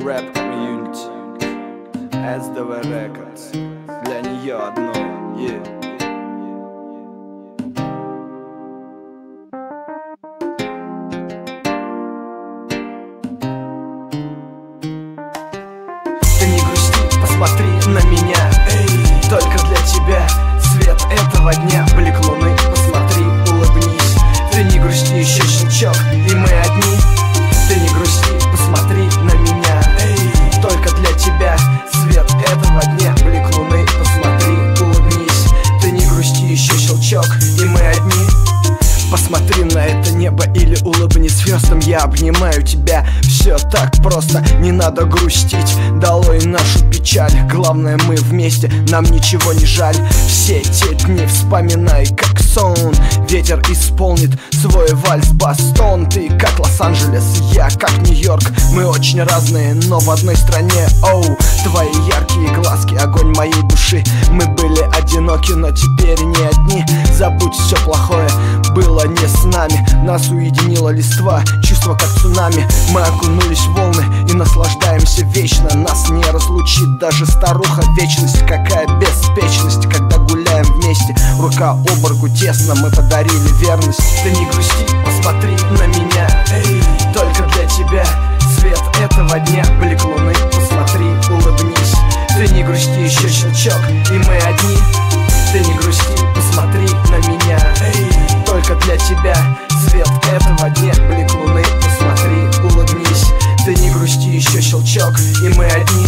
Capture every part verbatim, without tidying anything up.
Rap Community, эс дэ вэ Records, для нее одно, yeah. Ты не грусти, посмотри на меня, эй, только для тебя свет этого дня, блик луны, посмотри, улыбнись. Ты не грусти, еще щелчок, и мы одни. Ты не грусти, посмотри на меня, эй, только для тебя свет этого дня, блик луны, посмотри, улыбнись. Ты не грусти, еще щелчок, и мы одни. Посмотри на это небо или улыбнись звездам. Я обнимаю тебя, все так просто, не надо грустить. Долой нашу печаль, главное мы вместе, нам ничего не жаль. Все те дни вспоминай как сон. Ветер исполнит свой вальс-бастон. Ты как Лос-Анджелес, я как Нью-Йорк. Мы очень разные, но в одной стране. Оу, твои яркие глазки, огонь моей души. Мы были одиноки, но теперь не одни. Забудь все плохое, было не с нами. Нас уединила листва, чувство как цунами. Мы окунулись в волны и наслаждаемся вечно. Нас не разлучит даже старуха. Вечность, какая беспечность, когда гуляем вместе. Рука об руку тесно, мы подарили верность. Ты не грусти, посмотри на меня, эй, только для тебя свет этого дня, блик луны, посмотри, улыбнись. Ты не грусти, еще щелчок, и мы одни. Ты не грусти, посмотри на меня, эй, только для тебя свет этого дня, блик луны, посмотри, улыбнись. Ты не грусти, еще щелчок, и мы одни.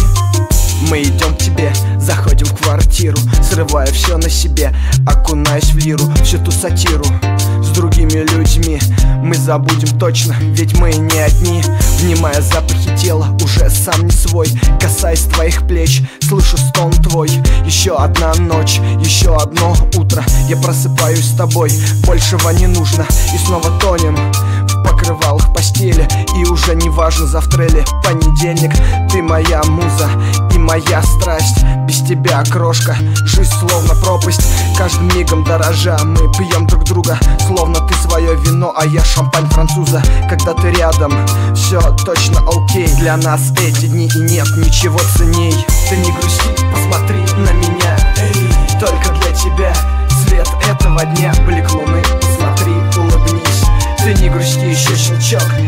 Мы идем к тебе, заходим в квартиру, срывая все на себе, окунаясь в лиру, всю ту сатиру. С другими людьми мы забудем точно, ведь мы не одни. Внимая запахи тела, уже сам не свой. Касаясь твоих плеч, слышу стон твой. Еще одна ночь, еще одно утро. Я просыпаюсь с тобой, большего не нужно. И снова тонем в покрывалах постели. И уже не важно, завтра или понедельник. Ты моя муза и моя страсть. Без тебя, крошка, жизнь словно пропасть. Каждым мигом дорожа мы пьем друг друга, словно ты свое вино, а я шампань француза. Когда ты рядом, все точно окей. Для нас эти дни и нет ничего ценней. Ты не грусти, посмотри на меня, эй, только для тебя свет этого дня, блик луны, посмотри, улыбнись. Ты не грусти, еще щелчок,